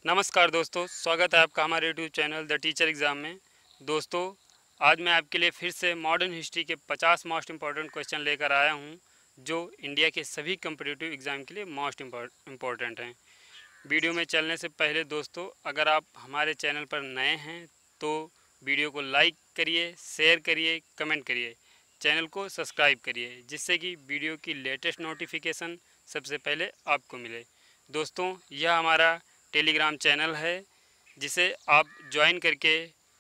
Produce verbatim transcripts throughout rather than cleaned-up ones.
नमस्कार दोस्तों, स्वागत है आपका हमारे YouTube channel the teacher exam में। दोस्तों, आज मैं आपके लिए फिर से मॉडर्न हिस्ट्री के पचास मोस्ट इम्पॉर्टेंट क्वेश्चन लेकर आया हूं, जो इंडिया के सभी कम्पिटिटिव एग्ज़ाम के लिए मोस्ट इम्पॉर्टेंट हैं। वीडियो में चलने से पहले दोस्तों, अगर आप हमारे चैनल पर नए हैं तो वीडियो को लाइक करिए, शेयर करिए, कमेंट करिए, चैनल को सब्सक्राइब करिए, जिससे कि वीडियो की लेटेस्ट नोटिफिकेशन सबसे पहले आपको मिले। दोस्तों, यह हमारा टेलीग्राम चैनल है, जिसे आप ज्वाइन करके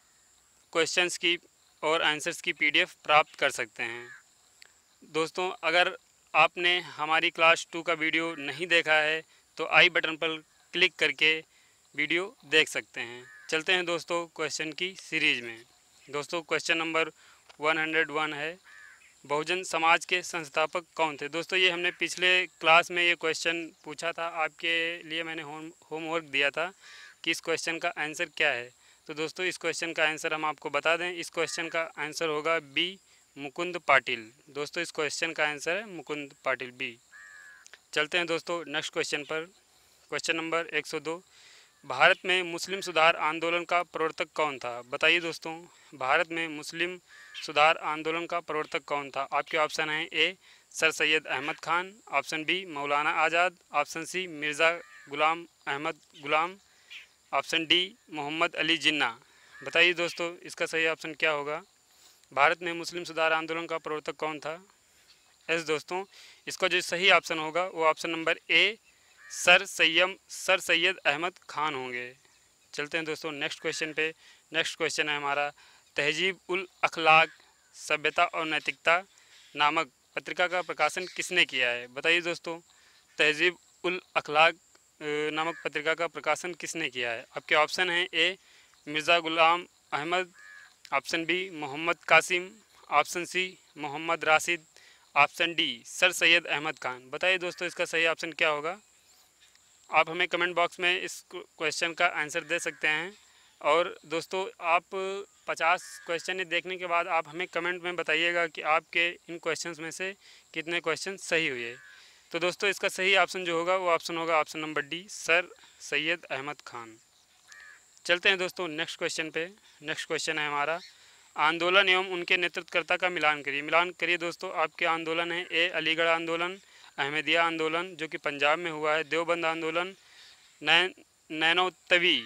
क्वेश्चंस की और आंसर्स की पीडीएफ प्राप्त कर सकते हैं। दोस्तों, अगर आपने हमारी क्लास टू का वीडियो नहीं देखा है तो आई बटन पर क्लिक करके वीडियो देख सकते हैं। चलते हैं दोस्तों क्वेश्चन की सीरीज में। दोस्तों, क्वेश्चन नंबर एक सौ एक है, बहुजन समाज के संस्थापक कौन थे। दोस्तों, ये हमने पिछले क्लास में ये क्वेश्चन पूछा था, आपके लिए मैंने होम होमवर्क दिया था कि इस क्वेश्चन का आंसर क्या है। तो दोस्तों, इस क्वेश्चन का आंसर हम आपको बता दें, इस क्वेश्चन का आंसर होगा बी, मुकुंद पाटिल। दोस्तों, इस क्वेश्चन का आंसर है मुकुंद पाटिल, बी। चलते हैं दोस्तों नेक्स्ट क्वेश्चन पर। क्वेश्चन नंबर एक सौ दो, भारत में मुस्लिम सुधार आंदोलन का प्रवर्तक कौन था। बताइए दोस्तों, भारत में मुस्लिम सुधार आंदोलन का प्रवर्तक कौन था। आपके ऑप्शन हैं A sir Syed Ahmad Khan, option B Maulana Azad, option C Mirza Ghulam Ahmad Ghulam, option D Mohammad Ali Jinnah. बताइए दोस्तों, इसका सही ऑप्शन क्या होगा। भारत में मुस्लिम सुधार आंदोलन का प्रवर्तक कौन था। एस दोस्तों, इसका जो सही ऑप्शन होगा वो option number A sir Saiyam sir Syed Ahmad Khan होंगे। चलते हैं दोस्तों नेक्स्ट क्वेश्चन पे। नेक्स्ट क्वेश्चन है हमारा, तहजीब उल अखलाक सभ्यता और नैतिकता नामक पत्रिका का प्रकाशन किसने किया है। बताइए दोस्तों, तहजीब उल अखलाक नामक पत्रिका का प्रकाशन किसने किया है। आपके ऑप्शन हैं A Mirza Ghulam Ahmad, option B Mohammad Qasim, option C Mohammad Rashid, option D sir Syed Ahmad Khan. बताइए दोस्तों, इसका सही ऑप्शन क्या होगा। आप हमें कमेंट बॉक्स में इस क्वेश्चन का आंसर दे सकते हैं। और दोस्तों, आप पचास क्वेश्चन देखने के बाद आप हमें कमेंट में बताइएगा कि आपके इन क्वेश्चंस में से कितने क्वेश्चन सही हुए। तो दोस्तों, इसका सही ऑप्शन जो होगा वो ऑप्शन होगा option number D sir Syed Ahmad Khan. चलते हैं दोस्तों नेक्स्ट क्वेश्चन पे। नेक्स्ट क्वेश्चन है हमारा, आंदोलन एवं उनके नेतृत्वकर्ता का मिलान करिए। मिलान करिए दोस्तों, आपके आंदोलन है ए अलीगढ़ आंदोलन, अहमदिया आंदोलन जो कि पंजाब में हुआ है, देवबंद आंदोलन, नैन नैनोतवी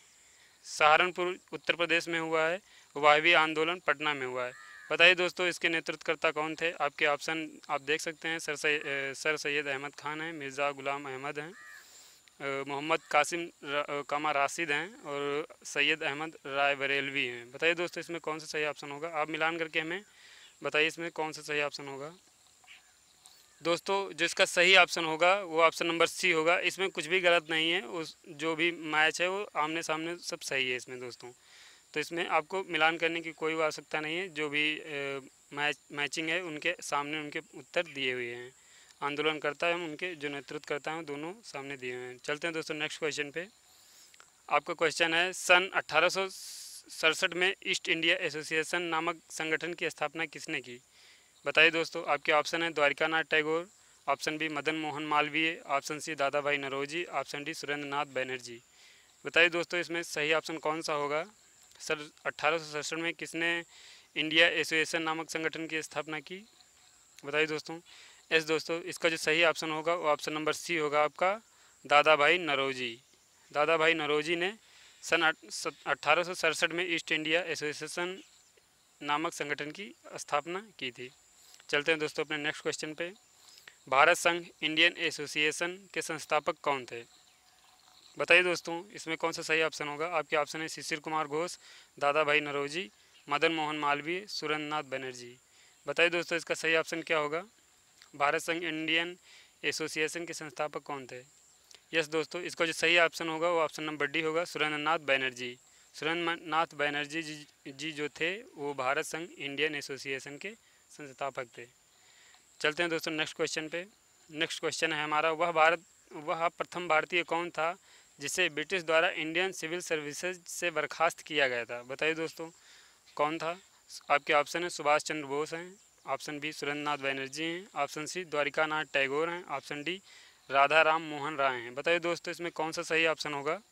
सहारनपुर उत्तर प्रदेश में हुआ है, वायवी आंदोलन पटना में हुआ है। बताइए दोस्तों, इसके नेतृत्वकर्ता कौन थे। आपके ऑप्शन आप देख सकते हैं, सर सै, सर सैयद अहमद खान हैं, मिर्ज़ा गुलाम अहमद हैं, मोहम्मद कासिम कामा राशिद हैं और सैयद अहमद राय बरेलवी हैं। बताइए दोस्तों, इसमें कौन सा सही ऑप्शन होगा। आप मिलान करके हमें बताइए इसमें कौन सा सही ऑप्शन होगा। दोस्तों, जो इसका सही ऑप्शन होगा वो ऑप्शन नंबर सी होगा। इसमें कुछ भी गलत नहीं है, उस जो भी मैच है वो आमने सामने सब सही है इसमें दोस्तों। तो इसमें आपको मिलान करने की कोई आवश्यकता नहीं है, जो भी मैच मैचिंग है उनके सामने उनके उत्तर दिए हुए हैं। आंदोलन करता है उनके जो नेतृत्व करता है दोनों सामने दिए हुए हैं। चलते हैं दोस्तों नेक्स्ट क्वेश्चन पे। आपका क्वेश्चन है, सन अट्ठारह सौ सड़सठ में ईस्ट इंडिया एसोसिएशन नामक संगठन की स्थापना किसने की। बताइए दोस्तों, आपके ऑप्शन है Dwarika Nath Tagore, option B Madan Mohan Malaviya, option C Dada Bhai Naoroji, option D Surendra Nath Banerjee. बताइए दोस्तों, इसमें सही ऑप्शन कौन सा होगा। सर अट्ठारह सौ सड़सठ में किसने इंडिया एसोसिएशन नामक संगठन की स्थापना की। बताइए दोस्तों। एस दोस्तों, इसका जो सही ऑप्शन होगा वो ऑप्शन नंबर सी होगा आपका दादा भाई नौरोजी। दादा भाई नौरोजी ने सन अट्ठारह सौ सड़सठ में ईस्ट इंडिया एसोसिएशन नामक संगठन की स्थापना की थी। चलते हैं दोस्तों अपने नेक्स्ट क्वेश्चन पे। भारत संघ इंडियन एसोसिएशन के संस्थापक कौन थे। बताइए दोस्तों, इसमें कौन सा सही ऑप्शन होगा। आपके ऑप्शन है शिशिर कुमार घोष, दादा भाई नौरोजी, मदन मोहन मालवीय, सुरेंद्र नाथ बनर्जी। बताइए दोस्तों, इसका सही ऑप्शन क्या होगा। भारत संघ इंडियन एसोसिएशन के संस्थापक कौन थे। यस दोस्तों, इसका जो सही ऑप्शन होगा वो ऑप्शन नंबर डी होगा सुरेंद्र नाथ बनर्जी। सुरेंद्र नाथ बनर्जी जी, जी जो थे वो भारत संघ इंडियन एसोसिएशन के संस्थापक थे। चलते हैं दोस्तों नेक्स्ट क्वेश्चन पे। नेक्स्ट क्वेश्चन है हमारा, वह भारत वह प्रथम भारतीय कौन था जिसे ब्रिटिश द्वारा इंडियन सिविल सर्विसेज से बर्खास्त किया गया था। बताइए दोस्तों, कौन था। आपके ऑप्शन है सुभाष चंद्र बोस हैं, ऑप्शन बी सुरेंद्र नाथ बनर्जी हैं, ऑप्शन सी द्वारिका नाथ टैगोर हैं, ऑप्शन डी राधा राम मोहन राय हैं। बताइए दोस्तों, इसमें कौन सा सही ऑप्शन होगा।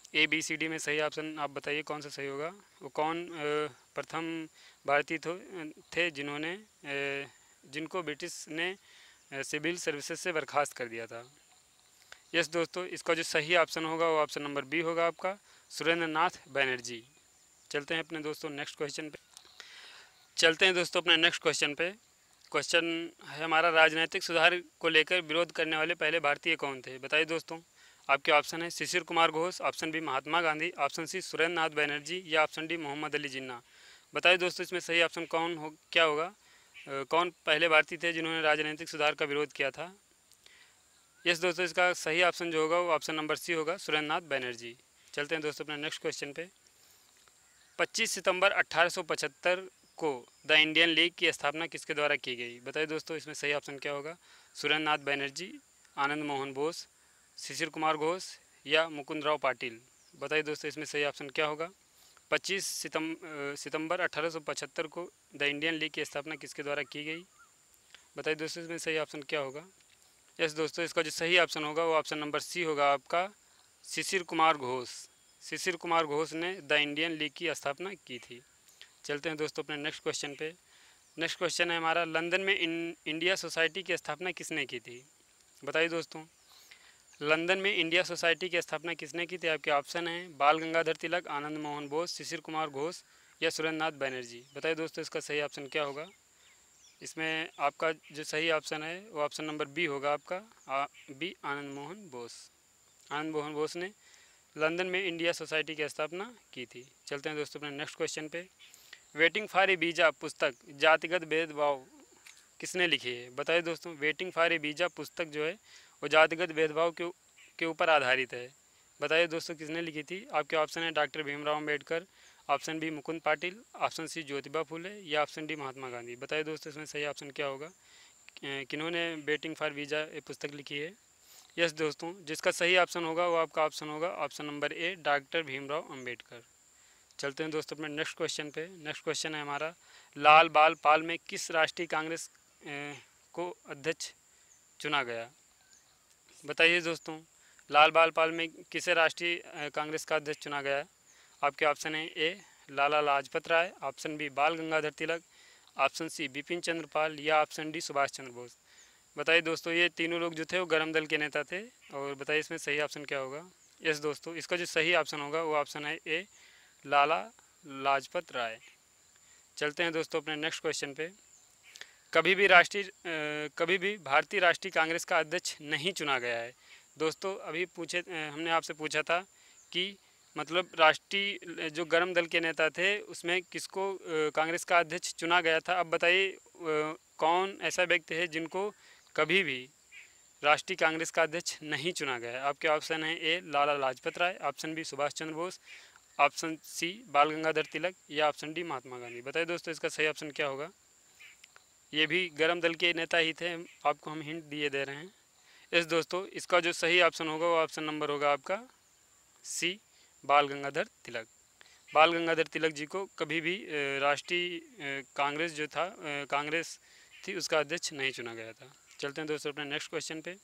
ए बी सी डी में सही ऑप्शन आप बताइए कौन सा सही होगा। वो कौन अ, प्रथम भारतीय थे थे जिन्होंने अ, जिनको ब्रिटिश ने अ, सिविल सर्विसेज से बर्खास्त कर दिया था। यस दोस्तों, इसका जो सही ऑप्शन होगा वो ऑप्शन नंबर बी होगा आपका, सुरेंद्र नाथ बनर्जी। चलते हैं अपने दोस्तों नेक्स्ट क्वेश्चन पे। चलते हैं दोस्तों अपने नेक्स्ट क्वेश्चन पे। क्वेश्चन है हमारा, राजनीतिक सुधार को लेकर विरोध करने वाले पहले भारतीय कौन थे? बताइए दोस्तों। आपके ऑप्शन है Shishir Kumar Ghosh, option B Mahatma Gandhi, option C Surendra Nath Banerjee या ऑप्शन डी मोहम्मद अली जिन्ना। बताइए दोस्तों इसमें सही ऑप्शन कौन हो क्या होगा? अ, कौन पहले भारतीय थे जिन्होंने राजनीतिक सुधार का विरोध किया था? यस दोस्तों, इसका सही ऑप्शन जो होगा वो ऑप्शन नंबर सी होगा, सुरेंद्र नाथ बनर्जी। चलते हैं दोस्तों अपने नेक्स्ट क्वेश्चन पे। पच्चीस सितंबर अट्ठारह सौ पचहत्तर को द इंडियन लीग की स्थापना किसके द्वारा की गई? बताइए दोस्तों इसमें सही ऑप्शन क्या होगा? सुरेंद्र नाथ बनर्जी, आनंद मोहन बोस, शिशिर कुमार घोष या मुकुंदराव पाटिल। बताइए दोस्तों इसमें सही ऑप्शन क्या होगा? पच्चीस सितंबर सितंबर अट्ठारह सौ पचहत्तर को द इंडियन लीग की स्थापना किसके द्वारा की गई? बताइए दोस्तों इसमें सही ऑप्शन क्या होगा? यस दोस्तों, इसका जो सही ऑप्शन होगा वो ऑप्शन नंबर सी होगा आपका, शिशिर कुमार घोष। शिशिर कुमार घोष ने द इंडियन लीग की स्थापना की थी। चलते हैं दोस्तों अपने नेक्स्ट क्वेश्चन पे। नेक्स्ट क्वेश्चन है हमारा, लंदन में इन इंडिया सोसाइटी की स्थापना किसने की थी? बताइए दोस्तों, लंदन में इंडिया सोसाइटी की स्थापना किसने की थी? आपके ऑप्शन हैं बाल गंगाधर तिलक, आनंद मोहन बोस, शिशिर कुमार घोष या सुरेंद्र नाथ बनर्जी। बताइए दोस्तों इसका सही ऑप्शन क्या होगा? इसमें आपका जो सही ऑप्शन है वो ऑप्शन नंबर बी होगा आपका, आ, बी आनंद मोहन बोस। आनंद मोहन बोस ने लंदन में इंडिया सोसाइटी की स्थापना की थी। चलते हैं दोस्तों अपने नेक्स्ट क्वेश्चन पे। वेटिंग फॉर ए वीज़ा पुस्तक जातिगत भेदभाव किसने लिखी है? बताइए दोस्तों, वेटिंग फॉर ए वीज़ा पुस्तक जो है वो जातिगत भेदभाव के के ऊपर आधारित है। बताइए दोस्तों किसने लिखी थी? आपके ऑप्शन है doctor Bhimrao Ambedkar, option B Mukund Patil, option C Jyotiba Phule या ऑप्शन डी महात्मा गांधी। बताइए दोस्तों इसमें सही ऑप्शन क्या होगा? किन्होंने वेटिंग फॉर वीज़ा ये पुस्तक लिखी है? यस दोस्तों, जिसका सही ऑप्शन होगा वो आपका ऑप्शन होगा option number A, doctor Bhimrao Ambedkar. चलते हैं दोस्तों अपने नेक्स्ट क्वेश्चन पे। नेक्स्ट क्वेश्चन है हमारा, लाल बाल पाल में किस राष्ट्रीय कांग्रेस को अध्यक्ष चुना गया? बताइए दोस्तों, लाल बाल पाल में किसे राष्ट्रीय कांग्रेस का अध्यक्ष चुना गया? आपके ऑप्शन है A Lala Lajpat Rai, option B Bal Gangadhar Tilak, option C Bipin Chandra Pal या ऑप्शन डी सुभाष चंद्र बोस। बताइए दोस्तों, ये तीनों लोग जो थे वो गरम दल के नेता थे, और बताइए इसमें सही ऑप्शन क्या होगा? यस दोस्तों, इसका जो सही ऑप्शन होगा वो ऑप्शन है ए लाला लाजपत राय। चलते हैं दोस्तों अपने नेक्स्ट क्वेश्चन पे। कभी भी राष्ट्रीय कभी भी भारतीय राष्ट्रीय कांग्रेस का अध्यक्ष नहीं चुना गया है। दोस्तों अभी पूछे हमने आपसे पूछा था कि मतलब राष्ट्रीय जो गरम दल के नेता थे उसमें किसको कांग्रेस का अध्यक्ष चुना गया था। अब बताइए कौन ऐसा व्यक्ति है जिनको कभी भी राष्ट्रीय कांग्रेस का अध्यक्ष नहीं चुना गया है। आपके ऑप्शन है A Lala Lajpat Rai, option B Subhash Chandra Bose, option C Bal Gangadhar तिलक या ऑप्शन डी महात्मा गांधी। बताइए दोस्तों इसका सही ऑप्शन क्या होगा? ये भी गरम दल के नेता ही थे, आपको हम हिंट दिए दे रहे हैं। इस दोस्तों इसका जो सही ऑप्शन होगा वो ऑप्शन नंबर होगा आपका सी बाल गंगाधर तिलक। बाल गंगाधर तिलक जी को कभी भी राष्ट्रीय कांग्रेस जो था कांग्रेस थी उसका अध्यक्ष नहीं चुना गया था। चलते हैं दोस्तों अपने नेक्स्ट क्वेश्चन पे।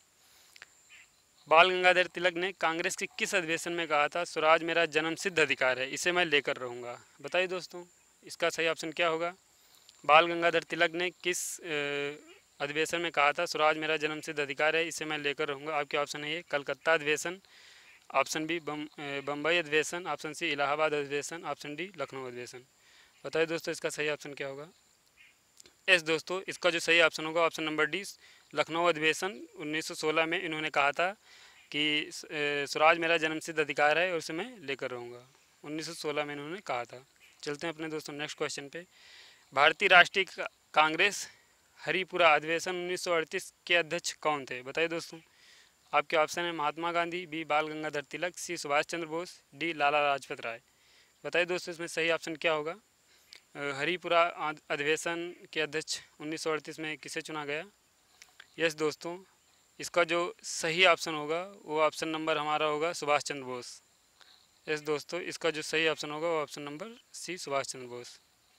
बाल गंगाधर तिलक ने कांग्रेस के किस अधिवेशन में कहा था स्वराज मेरा जन्मसिद्ध अधिकार है, इसे मैं लेकर रहूँगा? बताइए दोस्तों इसका सही ऑप्शन क्या होगा? बाल गंगाधर तिलक ने किस अधिवेशन में कहा था स्वराज मेरा जन्मसिद्ध अधिकार है, इसे मैं लेकर रहूँगा? आपके ऑप्शन है ये कलकत्ता अधिवेशन, ऑप्शन बी बम्बई अधिवेशन, ऑप्शन सी इलाहाबाद अधिवेशन, ऑप्शन डी लखनऊ अधिवेशन। बताइए दोस्तों इसका सही ऑप्शन क्या होगा? एस दोस्तों, इसका जो सही ऑप्शन होगा ऑप्शन नंबर डी लखनऊ अधिवेशन उन्नीस सौ सोलह में इन्होंने कहा था कि स्वराज मेरा जन्मसिद्ध अधिकार है और उसे मैं लेकर रहूँगा। उन्नीस सौ सोलह में इन्होंने कहा था। चलते हैं अपने दोस्तों नेक्स्ट क्वेश्चन पे। भारतीय राष्ट्रीय कांग्रेस हरिपुरा अधिवेशन उन्नीस सौ अड़तीस के अध्यक्ष कौन थे? बताइए दोस्तों। आपके ऑप्शन है Mahatma Gandhi, B Bal Gangadhar Tilak, C Subhash Chandra Bose, D Lala Lajpat Rai. बताइए दोस्तों इसमें सही ऑप्शन क्या होगा? हरिपुरा अधिवेशन के अध्यक्ष उन्नीस सौ अड़तीस में किसे चुना गया? यस दोस्तों, इसका जो सही ऑप्शन होगा वो ऑप्शन नंबर हमारा होगा सुभाष चंद्र बोस। यस दोस्तों, इसका जो सही ऑप्शन होगा वो option number C Subhash Chandra Bose.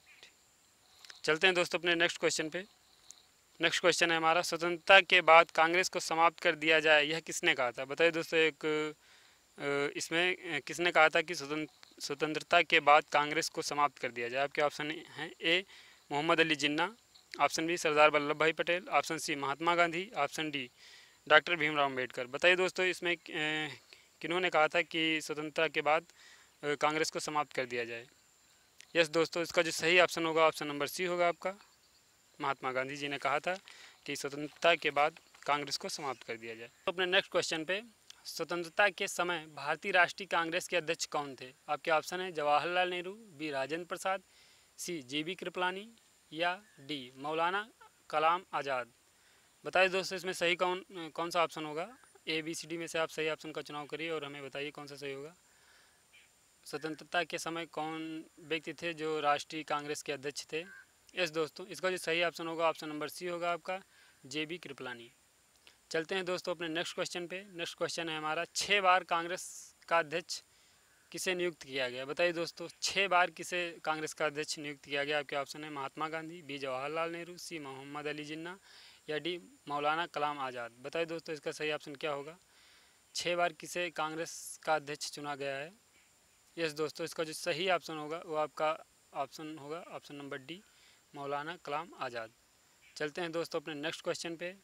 चलते हैं दोस्तों अपने नेक्स्ट क्वेश्चन पे। नेक्स्ट क्वेश्चन है हमारा, स्वतंत्रता के बाद कांग्रेस को समाप्त कर दिया जाए यह किसने कहा था? बताइए दोस्तों, एक इसमें किसने कहा था कि स्वतंत्र स्वतंत्रता के बाद कांग्रेस को समाप्त कर दिया जाए? आपके ऑप्शन हैं A Mohammad Ali Jinnah, option B Sardar Vallabh Bhai Patel, option C Mahatma Gandhi, option D doctor Bhimrao Ambedkar. बताइए दोस्तों, इसमें किन्होंने कहा था कि स्वतंत्रता के बाद कांग्रेस को समाप्त कर दिया जाए? यस दोस्तों, इसका जो सही ऑप्शन होगा ऑप्शन नंबर सी होगा आपका। महात्मा गांधी जी ने कहा था कि स्वतंत्रता के बाद कांग्रेस को समाप्त कर दिया जाए। तो अपने नेक्स्ट क्वेश्चन पे, स्वतंत्रता के समय भारतीय राष्ट्रीय कांग्रेस के अध्यक्ष कौन थे? आपके ऑप्शन है Jawaharlal Nehru, B Rajendra Prasad, C J B Kripalani या डी मौलाना कलाम आज़ाद। बताइए दोस्तों, इसमें सही कौन कौन सा ऑप्शन होगा? ए बी सी डी में से आप सही ऑप्शन का चुनाव करिए और हमें बताइए कौन सा सही होगा। स्वतंत्रता के समय कौन व्यक्ति थे जो राष्ट्रीय कांग्रेस के अध्यक्ष थे? यस दोस्तों, इसका जो सही ऑप्शन होगा ऑप्शन नंबर सी होगा आपका, जे बी कृपलानी। चलते हैं दोस्तों अपने नेक्स्ट क्वेश्चन पे। नेक्स्ट क्वेश्चन है हमारा, छः बार कांग्रेस का अध्यक्ष किसे नियुक्त किया गया? बताइए दोस्तों, छः बार किसे कांग्रेस का अध्यक्ष नियुक्त किया गया? आपके ऑप्शन है महात्मा गांधी, बी जवाहरलाल नेहरू, सी मोहम्मद अली जिन्ना या डी मौलाना कलाम आज़ाद। बताइए दोस्तों, इसका सही ऑप्शन क्या होगा? छः बार किसे कांग्रेस का अध्यक्ष चुना गया है? यस दोस्तों, इसका जो सही ऑप्शन होगा वो आपका ऑप्शन होगा ऑप्शन नंबर डी मौलाना कलाम आज़ाद। चलते हैं दोस्तों अपने नेक्स्ट क्वेश्चन पे।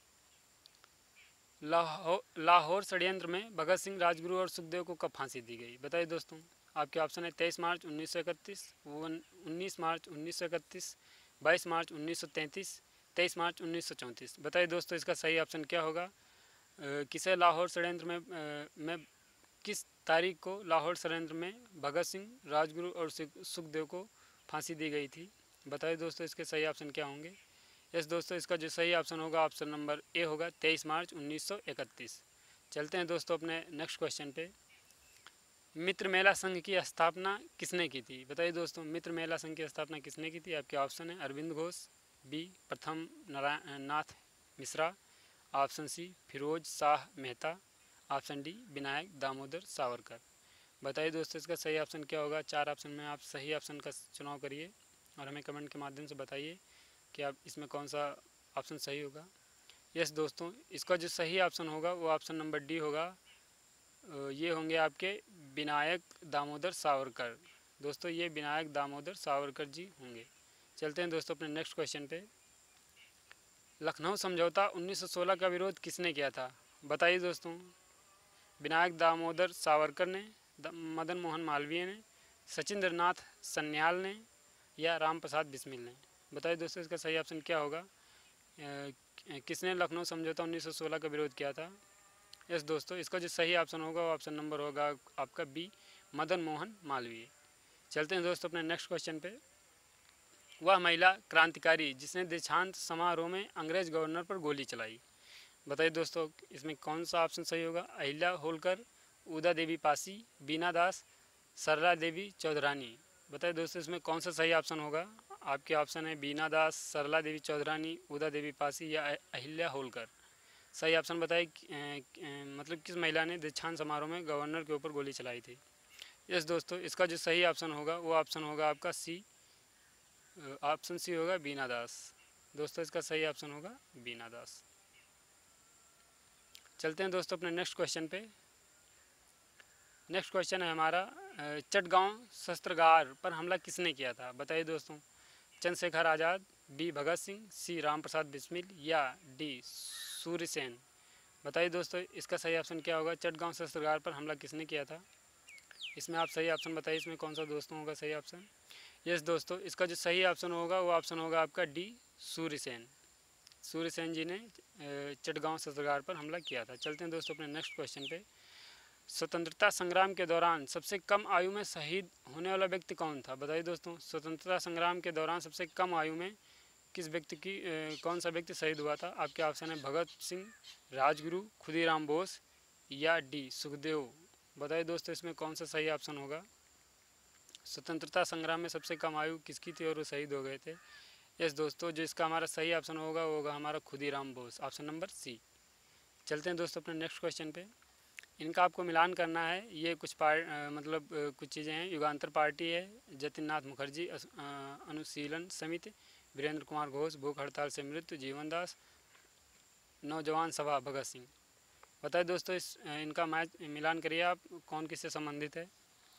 लाहौर लाहौर षड्यंत्र में भगत सिंह, राजगुरु और सुखदेव को कब फांसी दी गई? बताइए दोस्तों, आपके ऑप्शन है तेईस मार्च उन्नीस सौ इकतीस, उन्नीस मार्च उन्नीस सौ इकतीस, बाईस मार्च उन्नीस सौ तैंतीस, तेईस मार्च उन्नीस सौ चौंतीस। बताइए दोस्तों, इसका सही ऑप्शन क्या होगा? किसे लाहौर षड्यंत्र में आ, में किस तारीख को लाहौर षड्यंत्र में भगत सिंह, राजगुरु और सुखदेव को फांसी दी गई थी? बताइए दोस्तों, इसके सही ऑप्शन क्या होंगे? यस दोस्तों, इसका जो सही ऑप्शन होगा ऑप्शन नंबर ए होगा, तेईस मार्च उन्नीस सौ इकतीस। चलते हैं दोस्तों अपने नेक्स्ट क्वेश्चन पे। मित्र मेला संघ की स्थापना किसने की थी? बताइए दोस्तों, मित्र मेला संघ की स्थापना किसने की थी? आपके ऑप्शन है Arvind Ghosh, B Pratham Narayan Nath Mishra, option C Firoz Shah Mehta, option D Vinayak Damodar Savarkar. बताइए दोस्तों, इसका सही ऑप्शन क्या होगा? चार ऑप्शन में आप सही ऑप्शन का चुनाव करिए और हमें कमेंट के माध्यम से बताइए कि आप इसमें कौन सा ऑप्शन सही होगा। यस दोस्तों, इसका जो सही ऑप्शन होगा वो ऑप्शन नंबर डी होगा। ये होंगे आपके विनायक दामोदर सावरकर। दोस्तों, ये विनायक दामोदर सावरकर जी होंगे। चलते हैं दोस्तों अपने नेक्स्ट क्वेश्चन पे। लखनऊ समझौता उन्नीस सौ सोलह का विरोध किसने किया था? बताइए दोस्तों, विनायक दामोदर सावरकर ने, मदन मोहन मालवीय ने, सचिंद्र नाथ सन्याल ने या राम प्रसाद बिस्मिल ने। बताइए दोस्तों, इसका सही ऑप्शन क्या होगा? किसने लखनऊ समझौता उन्नीस सौ सोलह का विरोध किया था? यस दोस्तों, इसका जो सही ऑप्शन होगा वो ऑप्शन नंबर होगा आपका बी मदन मोहन मालवीय। चलते हैं दोस्तों अपने नेक्स्ट क्वेश्चन पे। वह महिला क्रांतिकारी जिसने दीक्षांत समारोह में अंग्रेज गवर्नर पर गोली चलाई। बताइए दोस्तों, इसमें कौन सा ऑप्शन सही होगा? अहिल्या होलकर, उदा देवी पासी, बीना दास, सरला देवी चौधरानी। बताइए दोस्तों, इसमें कौन सा सही ऑप्शन होगा? आपके ऑप्शन है बीना दास, सरला देवी चौधरानी, उदा देवी पासी या अहिल्या होलकर। सही ऑप्शन बताइए, मतलब किस महिला ने दीक्षांत समारोह में गवर्नर के ऊपर गोली चलाई थी? यस दोस्तों, इसका जो सही ऑप्शन होगा वो ऑप्शन होगा आपका सी, ऑप्शन सी होगा बीना दास। दोस्तों, इसका सही ऑप्शन होगा बीना दास। चलते हैं दोस्तों अपने नेक्स्ट क्वेश्चन पे। नेक्स्ट क्वेश्चन है हमारा, चटगांव शस्त्रागार पर हमला किसने किया था? बताइए दोस्तों, चंद्रशेखर आज़ाद, बी भगत सिंह, सी राम प्रसाद बिस्मिल या डी सूर्यसेन। बताइए दोस्तों, इसका सही ऑप्शन क्या होगा? चटगांव शस्त्रागार पर हमला किसने किया था? इसमें आप सही ऑप्शन बताइए, इसमें कौन सा दोस्तों होगा सही ऑप्शन? यस दोस्तों, इसका जो सही ऑप्शन होगा वो ऑप्शन होगा आपका डी सूर्यसेन। सूर्यसेन जी ने चटगांव शस्त्रागार पर हमला किया था। चलते हैं दोस्तों अपने नेक्स्ट क्वेश्चन पे। स्वतंत्रता संग्राम के दौरान सबसे कम आयु में शहीद होने वाला व्यक्ति कौन था? बताइए दोस्तों, स्वतंत्रता संग्राम के दौरान सबसे कम आयु में किस व्यक्ति की ए, कौन सा व्यक्ति शहीद हुआ था? आपके ऑप्शन है भगत सिंह, राजगुरु, खुदीराम बोस या डी सुखदेव। बताइए दोस्तों, इसमें कौन सा सही ऑप्शन होगा? स्वतंत्रता संग्राम में सबसे कम आयु किसकी थी और वो शहीद हो गए थे? यस दोस्तों, जो इसका हमारा सही ऑप्शन होगा वो होगा हमारा Khudiram Bose, option number C. चलते हैं दोस्तों अपने नेक्स्ट क्वेश्चन पे। इनका आपको मिलान करना है। ये कुछ पार्ट मतलब कुछ चीज़ें हैं। युगांतर पार्टी है, जतिन नाथ मुखर्जी अनुशीलन समिति, वीरेंद्र कुमार घोष भूख हड़ताल से मृत्यु, जीवन दास, नौजवान सभा भगत सिंह। बताइए दोस्तों, इस इनका मैच मिलान करिए आप, कौन किससे संबंधित है।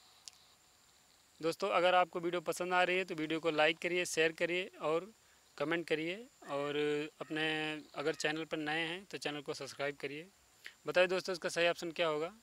दोस्तों अगर आपको वीडियो पसंद आ रही है तो वीडियो को लाइक करिए, शेयर करिए और कमेंट करिए, और अपने अगर चैनल पर नए हैं तो चैनल को सब्सक्राइब करिए। बताइए दोस्तों इसका सही ऑप्शन क्या होगा।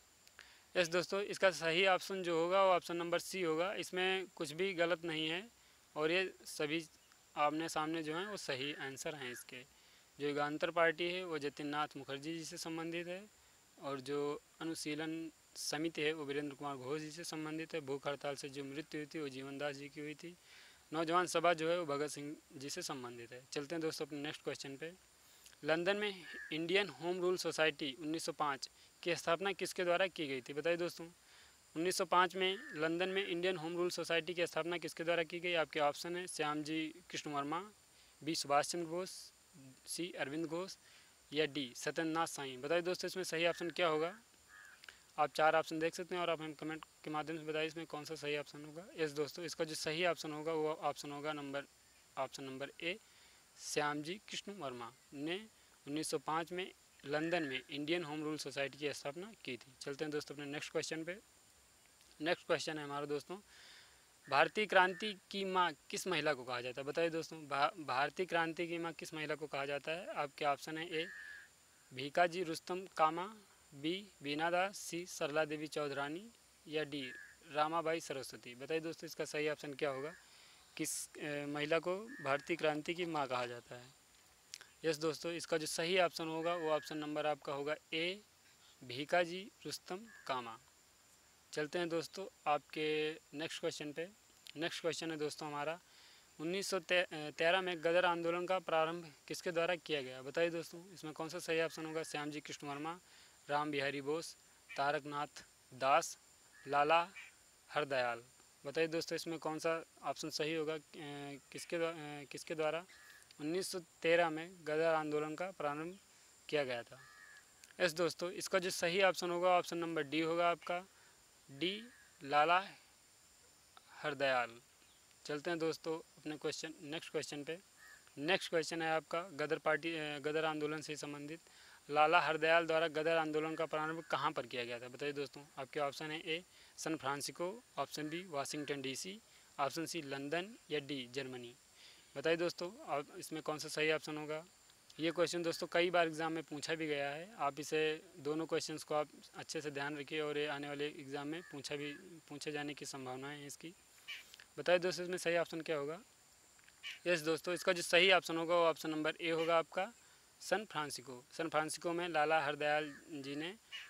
यस दोस्तों, इसका सही ऑप्शन जो होगा वो ऑप्शन नंबर सी होगा। इसमें कुछ भी गलत नहीं है और ये सभी आमने सामने जो हैं वो सही आंसर हैं इसके। जो युगांतर पार्टी है वो जतिन नाथ मुखर्जी जी से संबंधित है, और जो अनुशीलन समिति है वो वीरेंद्र कुमार घोष जी से संबंधित है। भूख हड़ताल से जो मृत्यु हुई थी वो जीवन दास जी की हुई थी। नौजवान सभा जो है वो भगत सिंह जी से संबंधित है। चलते हैं दोस्तों अपने नेक्स्ट क्वेश्चन पे। लंदन में इंडियन होम रूल सोसाइटी उन्नीस सौ पाँच की स्थापना किसके द्वारा की गई थी। बताइए दोस्तों, उन्नीस सौ पाँच में लंदन में इंडियन होम रूल सोसाइटी की स्थापना किसके द्वारा की गई। आपके ऑप्शन है श्याम जी कृष्ण वर्मा, बी सुभाष चंद्र बोस, सी अरविंद घोष, या डी सत्येंद्र नाथ साईं। बताइए दोस्तों इसमें सही ऑप्शन क्या होगा। आप चार ऑप्शन देख सकते हैं और आप हम कमेंट के माध्यम से बताइए इसमें कौन सा सही ऑप्शन होगा। यस दोस्तों, इसका जो सही ऑप्शन होगा वो ऑप्शन होगा number option number A, Shyam ji Krishna Varma ने उन्नीस सौ पाँच में लंदन में इंडियन होम रूल सोसाइटी की स्थापना की थी। चलते हैं दोस्तों अपने नेक्स्ट क्वेश्चन पे। नेक्स्ट क्वेश्चन है हमारा दोस्तों, भारतीय क्रांति की माँ किस महिला को कहा जाता है। बताइए दोस्तों, भा, भारतीय क्रांति की माँ किस महिला को कहा जाता है। आपके ऑप्शन है A Bhikaji Rustom Cama, B Bina Das, C Sarla Devi Chaudhurani, या डी रामाबाई सरस्वती। बताइए दोस्तों इसका सही ऑप्शन क्या होगा। किस महिला को भारतीय क्रांति की माँ कहा जाता है। यस दोस्तों, इसका जो सही ऑप्शन होगा वो ऑप्शन नंबर आपका होगा ए भीकाजी रुस्तम कामा। चलते हैं दोस्तों आपके नेक्स्ट क्वेश्चन पे। नेक्स्ट क्वेश्चन है दोस्तों हमारा, उन्नीस सौ तेरह में गदर आंदोलन का प्रारंभ किसके द्वारा किया गया। बताइए दोस्तों इसमें कौन सा सही ऑप्शन होगा। श्याम जी कृष्ण वर्मा, राम बिहारी बोस, तारकनाथ दास, लाला हरदयाल। बताइए दोस्तों इसमें कौन सा ऑप्शन सही होगा। किसके द्वारा किसके द्वारा उन्नीस सौ तेरह में गदर आंदोलन का प्रारंभ किया गया था। यस दोस्तों, इसका जो सही ऑप्शन होगा ऑप्शन नंबर डी होगा आपका, डी लाला हरदयाल। चलते हैं दोस्तों अपने क्वेश्चन नेक्स्ट क्वेश्चन पे। नेक्स्ट क्वेश्चन है आपका, गदर पार्टी गदर आंदोलन से संबंधित लाला हरदयाल द्वारा गदर आंदोलन का प्रारंभ कहाँ पर किया गया था। बताइए दोस्तों, आपके ऑप्शन है A San Francisco, option B Washington DC, option C London, या डी जर्मनी। बताइए दोस्तों आप इसमें कौन सा सही ऑप्शन होगा। ये क्वेश्चन दोस्तों कई बार एग्ज़ाम में पूछा भी गया है। आप इसे दोनों क्वेश्चंस को आप अच्छे से ध्यान रखिए और ये आने वाले एग्ज़ाम में पूछा भी पूछे जाने की संभावनाएं हैं इसकी। बताइए दोस्तों इसमें सही ऑप्शन क्या होगा। यस दोस्तों, इसका जो सही ऑप्शन होगा वो ऑप्शन नंबर ए होगा आपका, सैन फ्रांसिस्को। सैन फ्रांसिस्को में लाला हरदयाल जी ने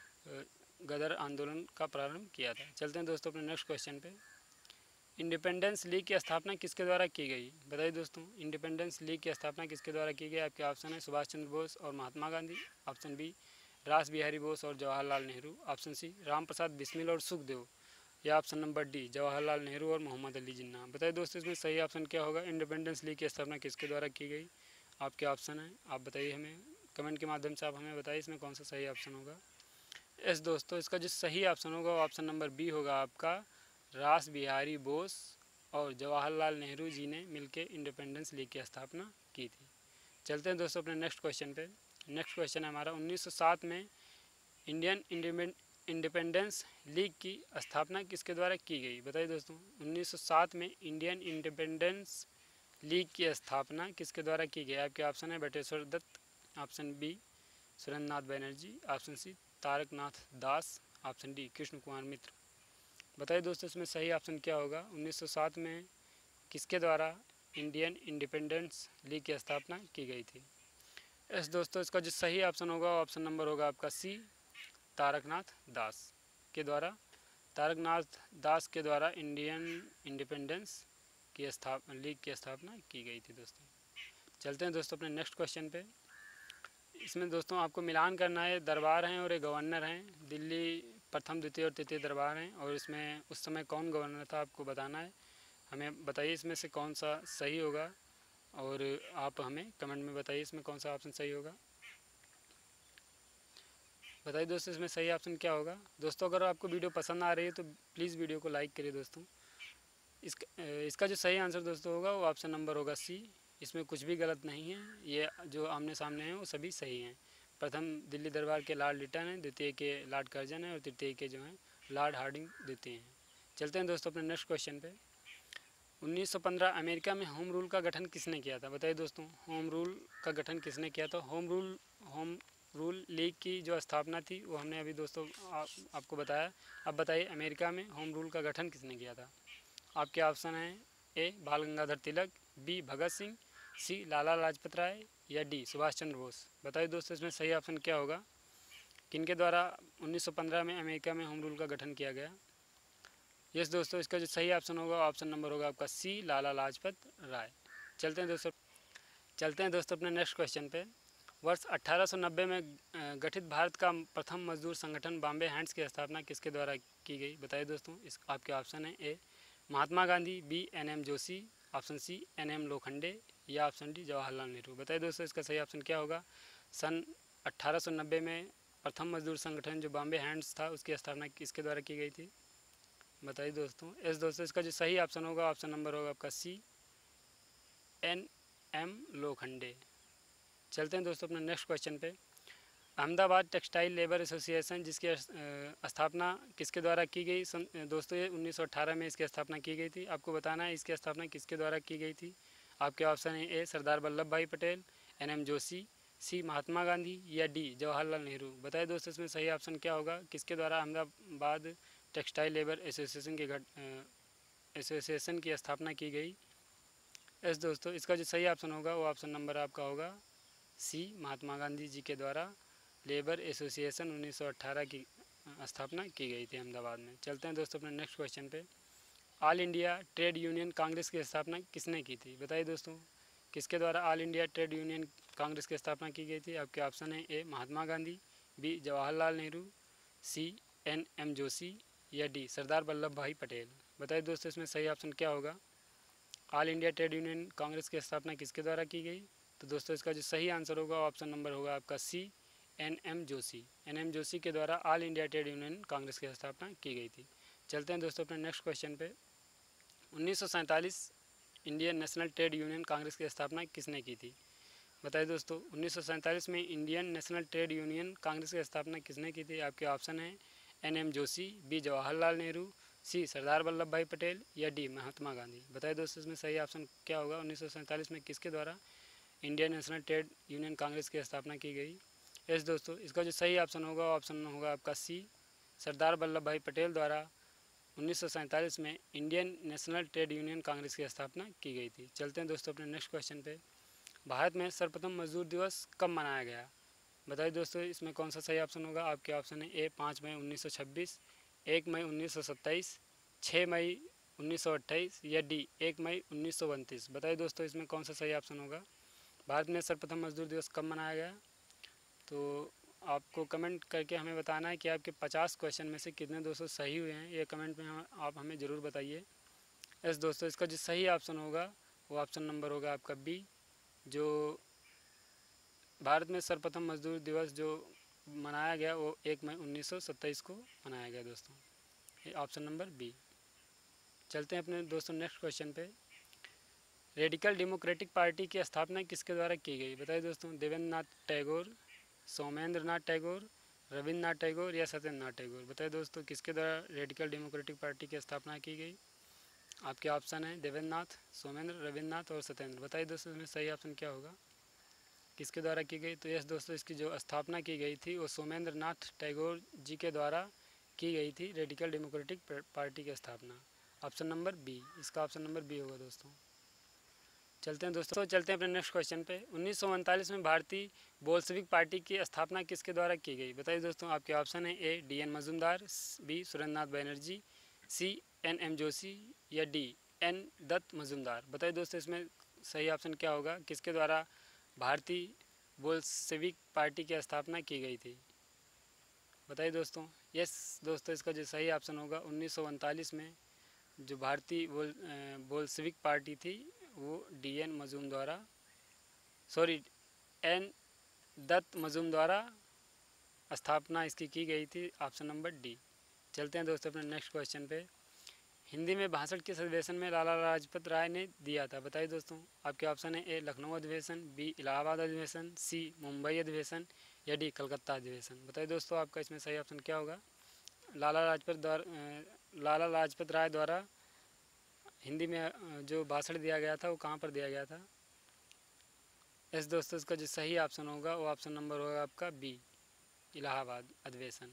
गदर आंदोलन का प्रारंभ किया था। चलते हैं दोस्तों अपने नेक्स्ट क्वेश्चन पे। इंडिपेंडेंस लीग की स्थापना किसके द्वारा की गई। बताइए दोस्तों इंडिपेंडेंस लीग की स्थापना किसके द्वारा की गई। आपके ऑप्शन है सुभाष चंद्र बोस और महात्मा गांधी, ऑप्शन बी रास बिहारी बोस और जवाहरलाल नेहरू, ऑप्शन सी राम प्रसाद बिस्मिल और सुखदेव, या option number D Jawaharlal Nehru और मोहम्मद अली जिन्ना। बताइए दोस्तों इसमें सही ऑप्शन क्या होगा। इंडिपेंडेंस लीग की स्थापना किसके द्वारा की गई। आपके ऑप्शन है, आप बताइए हमें कमेंट के माध्यम से आप हमें बताइए इसमें कौन सा सही ऑप्शन होगा। यस दोस्तों, इसका जो सही ऑप्शन होगा वो ऑप्शन नंबर बी होगा आपका, रास बिहारी बोस और जवाहरलाल नेहरू जी ने मिलकर इंडिपेंडेंस लीग की स्थापना की थी। चलते हैं दोस्तों अपने नेक्स्ट क्वेश्चन पे। नेक्स्ट क्वेश्चन है हमारा, उन्नीस सौ सात में इंडियन इंडिपेंडेंस लीग की स्थापना किसके द्वारा की गई। बताइए दोस्तों उन्नीस सौ सात में इंडियन इंडिपेंडेंस लीग की स्थापना किसके द्वारा की गई। आपके ऑप्शन है Bateshwar Dutt, option B Surendra Nath Banerjee, option C Taraknath Das, option D Krishna Kumar Mitra. बताइए दोस्तों इसमें सही ऑप्शन क्या होगा। उन्नीस सौ सात में किसके द्वारा इंडियन इंडिपेंडेंस लीग की स्थापना की गई थी। यस दोस्तों, इसका जो सही ऑप्शन होगा ऑप्शन नंबर होगा आपका सी तारकनाथ दास के द्वारा तारकनाथ दास के द्वारा इंडियन इंडिपेंडेंस की स्थापना लीग की स्थापना की गई थी। दोस्तों चलते हैं दोस्तों अपने नेक्स्ट क्वेश्चन पे। इसमें दोस्तों आपको मिलान करना है, दरबार हैं और एक गवर्नर हैं। दिल्ली प्रथम द्वितीय और तृतीय दरबार हैं और इसमें उस समय कौन गवर्नर था आपको बताना है। हमें बताइए इसमें से कौन सा सही होगा और आप हमें कमेंट में बताइए इसमें कौन सा ऑप्शन सही होगा। बताइए दोस्तों इसमें सही ऑप्शन क्या होगा। दोस्तों अगर आपको वीडियो पसंद आ रही है तो प्लीज़ वीडियो को लाइक करिए दोस्तों। इसका इसका जो सही आंसर दोस्तों होगा वो ऑप्शन नंबर होगा सी। इसमें कुछ भी गलत नहीं है, ये जो आमने सामने हैं वो सभी सही हैं। प्रथम दिल्ली दरबार के लॉर्ड लिटन हैं, द्वितीय के लॉर्ड कर्जन हैं और तृतीय के जो हैं लॉर्ड हार्डिंग द्वितीय हैं। चलते हैं दोस्तों अपने नेक्स्ट क्वेश्चन पे। उन्नीस सौ पंद्रह अमेरिका में होम रूल का गठन किसने किया था? बताइए दोस्तों, होम रूल का गठन किसने किया था? Home rule home rule league की जो स्थापना थी वो हमने अभी दोस्तों आ, आपको बताया। अब बताइए अमेरिका में होम रूल का गठन किसने किया था? आपके ऑप्शन हैं A Bal Gangadhar Tilak, B Bhagat Singh, C Lala Lajpat Rai या डी सुभाष चंद्र बोस। बताइए दोस्तों इसमें सही ऑप्शन क्या होगा? किनके द्वारा उन्नीस सौ पंद्रह में अमेरिका में होम रूल का गठन किया गया? यस दोस्तों, इसका जो सही ऑप्शन होगा ऑप्शन नंबर होगा आपका सी लाला लाजपत राय। चलते हैं दोस्तों चलते हैं दोस्तों अपने नेक्स्ट क्वेश्चन पे। वर्ष अठारह सौ नब्बे में गठित भारत का प्रथम मजदूर संगठन बॉम्बे हैंड्स की स्थापना किसके द्वारा की गई? बताइए दोस्तों, इस आपके ऑप्शन है A Mahatma Gandhi, B N M Joshi, option C N M Lokhande या ऑप्शन डी जवाहरलाल नेहरू। बताइए दोस्तों इसका सही ऑप्शन क्या होगा? सन अठारह सौ नब्बे में प्रथम मजदूर संगठन जो बॉम्बे हैंड्स था उसकी स्थापना किसके द्वारा की गई थी? बताइए दोस्तों। इस दोस्तों इसका जो सही ऑप्शन होगा ऑप्शन नंबर होगा आपका सी एन एम लोखंडे। चलते हैं दोस्तों अपने नेक्स्ट क्वेश्चन पे। अहमदाबाद टेक्सटाइल लेबर एसोसिएशन जिसकी स्थापना किसके द्वारा की गई? दोस्तों ये उन्नीस सौ अठारह में इसकी स्थापना की गई थी। आपको बताना है इसकी स्थापना किसके द्वारा की गई थी। आपके ऑप्शन है ए Sardar Vallabh Bhai Patel, N M Joshi, C Mahatma Gandhi या डी जवाहरलाल नेहरू। बताइए दोस्तों इसमें सही ऑप्शन क्या होगा? किसके द्वारा अहमदाबाद टेक्सटाइल लेबर एसोसिएशन के घट एसोसिएशन की स्थापना की गई? एस दोस्तों इसका जो सही ऑप्शन होगा वो ऑप्शन नंबर आपका होगा सी महात्मा गांधी जी के द्वारा लेबर एसोसिएशन उन्नीस सौ अठारह की स्थापना की गई थी अहमदाबाद में। चलते हैं दोस्तों अपने नेक्स्ट क्वेश्चन पे। All India trade union congress की स्थापना किसने की थी? बताइए दोस्तों किसके द्वारा all India trade union congress की स्थापना की गई थी? आपके ऑप्शन है A Mahatma Gandhi, B Jawaharlal Nehru, C N M Joshi या डी सरदार वल्लभ भाई पटेल। बताइए दोस्तों इसमें सही ऑप्शन क्या होगा? All India trade union congress की स्थापना किसके द्वारा की गई? तो दोस्तों इसका जो सही आंसर होगा ऑप्शन नंबर होगा आपका C N M Joshi. N M Joshi के द्वारा all India trade union congress की स्थापना की गई थी। चलते हैं दोस्तों अपने नेक्स्ट क्वेश्चन पे। उन्नीस सौ सैंतालीस Indian national trade union congress की स्थापना किसने की थी? बताइए दोस्तों उन्नीस सौ सैंतालीस में Indian national trade union congress की स्थापना किसने की थी? आपके ऑप्शन है N M Joshi, B Jawaharlal Nehru, C Sardar Vallabh Bhai Patel या डी महात्मा गांधी। बताइए दोस्तों इसमें सही ऑप्शन क्या होगा? उन्नीस सौ सैंतालीस में किसके द्वारा Indian national trade union congress की स्थापना की गई? यस दोस्तों इसका जो सही ऑप्शन होगा ऑप्शन होगा आपका सी सरदार वल्लभ भाई पटेल द्वारा उन्नीस सौ सैंतालीस में Indian national trade union congress की स्थापना की गई थी। चलते हैं दोस्तों अपने नेक्स्ट क्वेश्चन पे। भारत में सर्वप्रथम मजदूर दिवस कब मनाया गया? बताइए दोस्तों इसमें कौन सा सही ऑप्शन होगा? आपके ऑप्शन है ए पाँच मई उन्नीस सौ छब्बीस, एक मई उन्नीस सौ सत्ताईस, छः मई उन्नीस सौ अट्ठाईस या डी एक मई उन्नीस सौ उनतीस। बताइए दोस्तों इसमें कौन सा सही ऑप्शन होगा? भारत में सर्वप्रथम मजदूर दिवस कब मनाया गया? तो आपको कमेंट करके हमें बताना है कि आपके पचास क्वेश्चन में से कितने दोस्तों सही हुए हैं। ये कमेंट में हम आप हमें ज़रूर बताइए। यस दोस्तों इसका जो सही ऑप्शन होगा वो ऑप्शन नंबर होगा आपका बी, जो भारत में सर्वप्रथम मजदूर दिवस जो मनाया गया वो एक मई उन्नीस सौ सत्ताईस को मनाया गया दोस्तों। ये ऑप्शन नंबर बी। चलते हैं अपने दोस्तों नेक्स्ट क्वेश्चन पे। रेडिकल डेमोक्रेटिक पार्टी की स्थापना किसके द्वारा की गई? बताइए दोस्तों देवेंद्र नाथ टैगोर, सोमेंद्र नाथ टैगोर, रविन्द्र नाथ टैगोर या सत्येंद्र नाथ टैगोर। बताइए दोस्तों किसके द्वारा रेडिकल डेमोक्रेटिक पार्टी की स्थापना की गई? आपके ऑप्शन है देवेंद्र नाथ, सोमेंद्र, रविन्द्र नाथ और सत्येंद्र। बताइए दोस्तों इसमें सही ऑप्शन क्या होगा? किसके द्वारा की गई? तो यस दोस्तों इसकी जो स्थापना की गई थी वो सोमेंद्र नाथ टैगोर जी के द्वारा की गई थी। रेडिकल डेमोक्रेटिक पार्टी की स्थापना ऑप्शन नंबर बी, इसका ऑप्शन नंबर बी होगा दोस्तों। चलते हैं दोस्तों चलते हैं अपने नेक्स्ट क्वेश्चन पे। उन्नीस सौ उनतालीस में भारतीय बोल्शेविक पार्टी की स्थापना किसके द्वारा की गई? बताइए दोस्तों आपके ऑप्शन है A D N Majumdar, B Surendranath Banerjee, C N M Joshi या डी एन दत्त मजूमदार। बताइए दोस्तों इसमें सही ऑप्शन क्या होगा? किसके द्वारा भारतीय बोल्शेविक पार्टी की स्थापना की गई थी? बताइए दोस्तों। यस दोस्तों इसका जो सही ऑप्शन होगा उन्नीस सौ उनतालीस में जो भारतीय बोल बोल्शेविक पार्टी थी वो डी एन मजूम द्वारा सॉरी एन दत्त मजूम द्वारा स्थापना इसकी की गई थी। Option number D. चलते हैं दोस्तों अपने नेक्स्ट क्वेश्चन पे। हिंदी में भाषण किस अधिवेशन में लाला लाजपत राय ने दिया था? बताइए दोस्तों आपके ऑप्शन है ए लखनऊ अधिवेशन, बी इलाहाबाद अधिवेशन, सी मुंबई अधिवेशन या डी कलकत्ता अधिवेशन। बताइए दोस्तों आपका इसमें सही ऑप्शन क्या होगा। लाला लाजपत द्वारा लाला लाजपत राय द्वारा हिंदी में जो भाषण दिया गया था वो कहाँ पर दिया गया था। इस दोस्तों इसका जो सही ऑप्शन होगा वो ऑप्शन नंबर होगा आपका बी, इलाहाबाद अधिवेशन।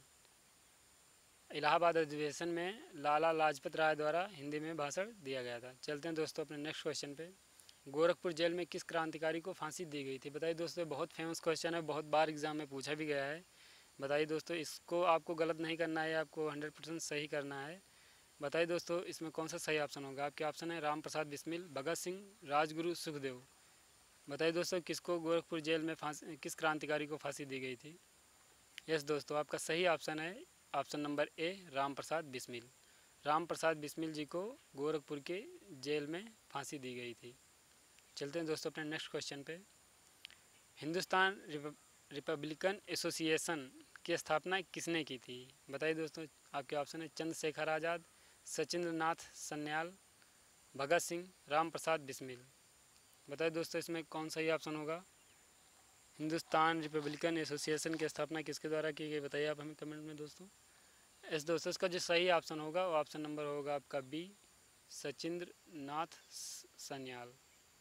इलाहाबाद अधिवेशन में लाला लाजपत राय द्वारा हिंदी में भाषण दिया गया था। चलते हैं दोस्तों अपने नेक्स्ट क्वेश्चन पे। गोरखपुर जेल में किस क्रांतिकारी को फांसी दी गई थी। बताइए दोस्तों बहुत फेमस क्वेश्चन है, बहुत बार एग्जाम में पूछा भी गया है। बताइए दोस्तों इसको आपको गलत नहीं करना है, आपको हंड्रेड परसेंट सही करना है। बताइए दोस्तों इसमें कौन सा सही ऑप्शन होगा। आपके ऑप्शन है राम प्रसाद बिस्मिल, भगत सिंह, राजगुरु, सुखदेव। बताइए दोस्तों किसको गोरखपुर जेल में फांसी, किस क्रांतिकारी को फांसी दी गई थी। यस दोस्तों आपका सही ऑप्शन है option number A, Ram Prasad Bismil. Ram Prasad Bismil ji को गोरखपुर के जेल में फांसी दी गई थी। चलते हैं दोस्तों अपने नेक्स्ट क्वेश्चन पे। हिंदुस्तान रिपब्लिकन एसोसिएशन की स्थापना किसने की थी। बताइए दोस्तों आपके ऑप्शन है चंद्रशेखर आज़ाद, सचिंद्र नाथ सन्याल, भगत सिंह, राम प्रसाद बिस्मिल। बताइए दोस्तों इसमें कौन सही ऑप्शन होगा। हिंदुस्तान रिपब्लिकन एसोसिएशन की स्थापना किसके द्वारा की गई, बताइए आप हमें कमेंट में दोस्तों। इस दोस्तों इसका जो सही ऑप्शन होगा वो ऑप्शन नंबर होगा आपका बी, सचिंद्र नाथ सन्याल।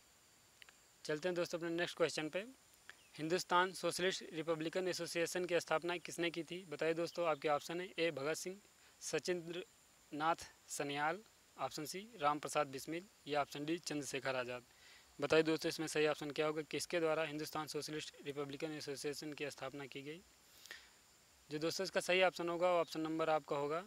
चलते हैं दोस्तों अपने नेक्स्ट क्वेश्चन पे। हिंदुस्तान सोशलिस्ट रिपब्लिकन एसोसिएशन की स्थापना किसने की थी। बताइए दोस्तों आपके ऑप्शन है A, Bhagat Singh, Sachindra Nath Sanyal, option C Ram Prasad Bismil, या ऑप्शन डी चंद्रशेखर आज़ाद। बताइए दोस्तों इसमें सही ऑप्शन क्या होगा, किसके द्वारा हिंदुस्तान सोशलिस्ट रिपब्लिकन एसोसिएशन की स्थापना की गई। जो दोस्तों इसका सही ऑप्शन होगा वो ऑप्शन नंबर आपका होगा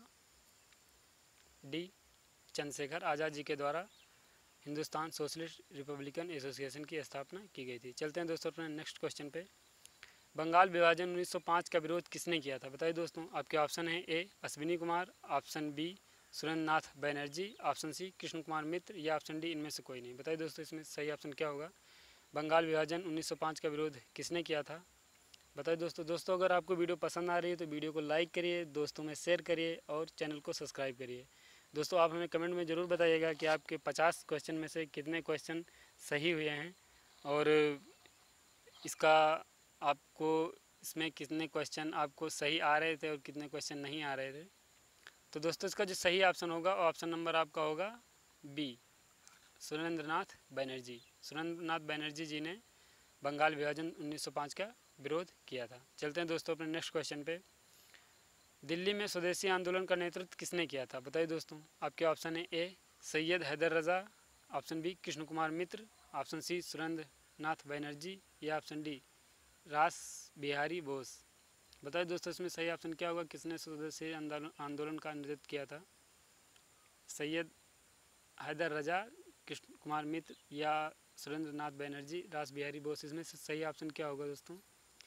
डी, चंद्रशेखर आज़ाद जी के द्वारा हिंदुस्तान सोशलिस्ट रिपब्लिकन एसोसिएशन की स्थापना की गई थी। चलते हैं दोस्तों अपने नेक्स्ट क्वेश्चन पे। बंगाल विभाजन उन्नीस सौ पाँच का विरोध किसने किया था। बताइए दोस्तों आपके ऑप्शन है A, Ashwini Kumar, option B, Surendra Nath Banerjee, option C, Krishna Kumar Mitra, या ऑप्शन डी इनमें से कोई नहीं। बताइए दोस्तों इसमें सही ऑप्शन क्या होगा। बंगाल विभाजन उन्नीस सौ पाँच का विरोध किसने किया था। बताइए दोस्तों दोस्तों अगर आपको वीडियो पसंद आ रही है तो वीडियो को लाइक करिए, दोस्तों में शेयर करिए और चैनल को सब्सक्राइब करिए। दोस्तों आप हमें कमेंट में ज़रूर बताइएगा कि आपके पचास क्वेश्चन में से कितने क्वेश्चन सही हुए हैं और इसका आपको इसमें कितने क्वेश्चन आपको सही आ रहे थे और कितने क्वेश्चन नहीं आ रहे थे। तो दोस्तों इसका जो सही ऑप्शन होगा ऑप्शन नंबर आपका होगा बी, सुरेंद्र नाथ बनर्जी। सुरेंद्र नाथ बनर्जी जी ने बंगाल विभाजन उन्नीस सौ पाँच का विरोध किया था। चलते हैं दोस्तों अपने नेक्स्ट क्वेश्चन पे। दिल्ली में स्वदेशी आंदोलन का नेतृत्व किसने किया था। बताइए दोस्तों आपके ऑप्शन है A, Syed Haider Raza, option B, Krishna Kumar Mitra, option C, Surendra Nath Banerjee, या ऑप्शन डी, रास बिहारी बोस। बताइए दोस्तों इसमें सही ऑप्शन क्या होगा, किसने स्वदेशी आंदोलन आंदोलन का नेतृत्व किया था। सैयद हैदर रजा, कृष्ण कुमार मित्र, या सुरेंद्र नाथ बनर्जी, रास बिहारी बोस। इसमें से सही ऑप्शन क्या होगा दोस्तों।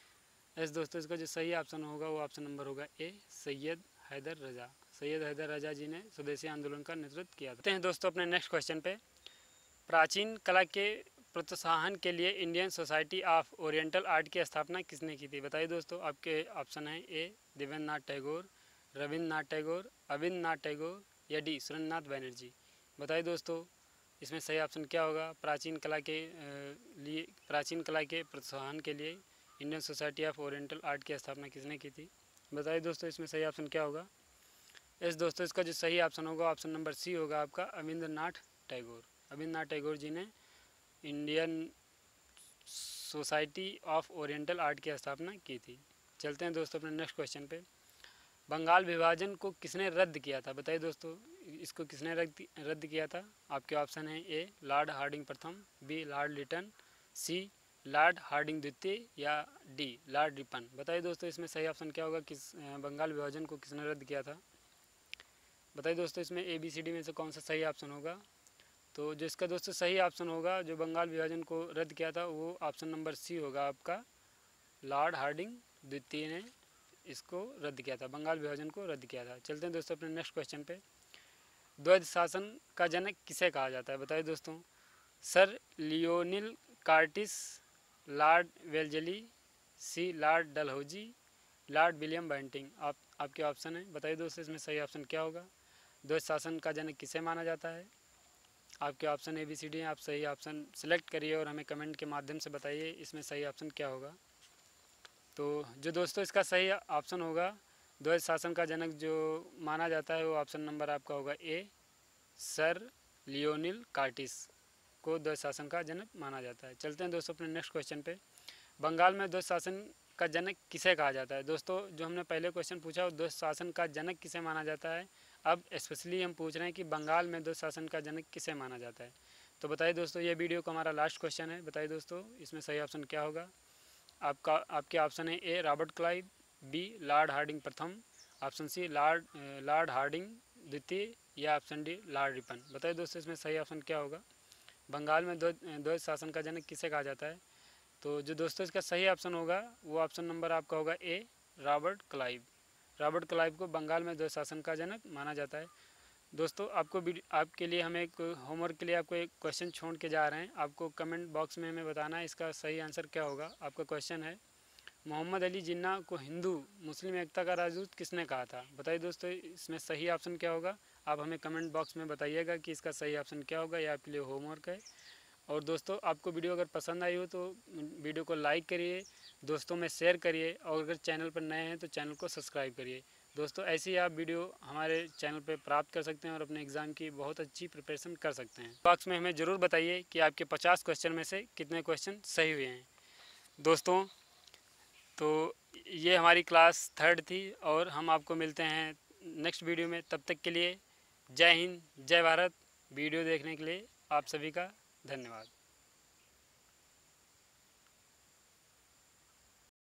एस दोस्तों इसका जो सही ऑप्शन होगा वो ऑप्शन नंबर होगा ए, सैयद हैदर रजा। सैयद हैदर रजा जी ने स्वदेशी आंदोलन का नेतृत्व किया था। हैं दोस्तों अपने नेक्स्ट क्वेश्चन पे। प्राचीन कला के प्रोत्साहन के लिए Indian society of oriental art की स्थापना किसने की थी। बताइए दोस्तों आपके ऑप्शन है ए, देवेंद्र नाथ टैगोर, रविंद्र नाथ टैगोर, अविंद्र नाथ टैगोर, या डी, सुरेंद्र नाथ बनर्जी। बताइए दोस्तों इसमें सही ऑप्शन क्या होगा। प्राचीन कला के लिए प्राचीन कला के प्रोत्साहन के लिए Indian society of oriental art की स्थापना किसने की थी। बताइए दोस्तों इसमें सही ऑप्शन क्या होगा। इस दोस्तों इसका जो सही ऑप्शन होगा ऑप्शन नंबर सी होगा आपका, अविंद्र नाथ टैगोर। अविंद्र नाथ टैगोर जी ने Indian society of oriental art की स्थापना की थी। चलते हैं दोस्तों अपने नेक्स्ट क्वेश्चन पे। बंगाल विभाजन को किसने रद्द किया था। बताइए दोस्तों इसको किसने रद्द रद्द किया था। आपके ऑप्शन है ए, लॉर्ड हार्डिंग प्रथम, B, Lord Lytton, C, Lord Hardinge द्वितीय, या डी, लॉर्ड रिपन। बताइए दोस्तों इसमें सही ऑप्शन क्या होगा, किस बंगाल विभाजन को किसने रद्द किया था। बताइए दोस्तों इसमें ए बी सी डी में से कौन सा सही ऑप्शन होगा। तो जो इसका दोस्तों सही ऑप्शन होगा जो बंगाल विभाजन को रद्द किया था वो ऑप्शन नंबर सी होगा आपका, लॉर्ड हार्डिंग द्वितीय ने इसको रद्द किया था, बंगाल विभाजन को रद्द किया था। चलते हैं दोस्तों अपने नेक्स्ट क्वेश्चन पे। द्वैध शासन का जनक किसे कहा जाता है। बताइए दोस्तों, sir Lionel Curtis, Lord Wellesley, C, Lord Dalhousie, Lord William Bentinck. आप आपके ऑप्शन है। बताइए दोस्तों इसमें सही ऑप्शन क्या होगा। द्वैध शासन का जनक किसे माना जाता है। आपके option A B C D हैं, आप सही ऑप्शन सेलेक्ट करिए और हमें कमेंट के माध्यम से बताइए इसमें सही ऑप्शन क्या होगा। तो जो दोस्तों इसका सही ऑप्शन होगा, द्वैत शासन का जनक जो माना जाता है वो ऑप्शन नंबर आपका होगा ए, सर लियोनिल कार्टिस को द्वैत शासन का जनक माना जाता है। चलते हैं दोस्तों अपने नेक्स्ट क्वेश्चन पे। बंगाल में द्वैत शासन का जनक किसे कहा जाता है? दोस्तों जो हमने पहले क्वेश्चन पूछा वो द्वैत शासन का जनक किसे माना जाता है, अब स्पेशली हम पूछ रहे हैं कि बंगाल में द्वैत शासन का जनक किसे माना जाता है। तो बताइए दोस्तों, ये वीडियो का हमारा लास्ट क्वेश्चन है। बताइए दोस्तों इसमें सही ऑप्शन क्या होगा? आपका आपके ऑप्शन है A Robert Clive, B Lord Hardinge प्रथम, option C Lord Lord Hardinge द्वितीय, या ऑप्शन डी लॉर्ड रिपन। बताइए दोस्तों इसमें सही ऑप्शन क्या होगा? बंगाल में द्वैत शासन का जनक किसे कहा जाता है? तो जो दोस्तों इसका सही ऑप्शन होगा वो ऑप्शन नंबर आपका होगा A, Robert Clive. Robert Clive को बंगाल में द्वैत शासन का जनक माना जाता है। दोस्तों आपको आपके लिए हम एक होमवर्क के लिए आपको एक क्वेश्चन छोड़ के जा रहे हैं। आपको कमेंट बॉक्स में हमें बताना है इसका सही आंसर क्या होगा। आपका क्वेश्चन है, मोहम्मद अली जिन्ना को हिंदू मुस्लिम एकता का राजदूत किसने कहा था? बताइए दोस्तों इसमें सही ऑप्शन क्या होगा? आप हमें कमेंट बॉक्स में बताइएगा कि इसका सही ऑप्शन क्या होगा। यह आपके लिए होमवर्क है। और दोस्तों आपको वीडियो अगर पसंद आई हो तो वीडियो को लाइक करिए, दोस्तों में शेयर करिए, और अगर चैनल पर नए हैं तो चैनल को सब्सक्राइब करिए। दोस्तों ऐसे ही आप वीडियो हमारे चैनल पर प्राप्त कर सकते हैं और अपने एग्ज़ाम की बहुत अच्छी प्रिपरेशन कर सकते हैं। बॉक्स में हमें ज़रूर बताइए कि आपके पचास क्वेश्चन में से कितने क्वेश्चन सही हुए हैं। दोस्तों तो ये हमारी क्लास थर्ड थी और हम आपको मिलते हैं नेक्स्ट वीडियो में। तब तक के लिए जय हिंद, जय भारत। वीडियो देखने के लिए आप सभी का धन्यवाद।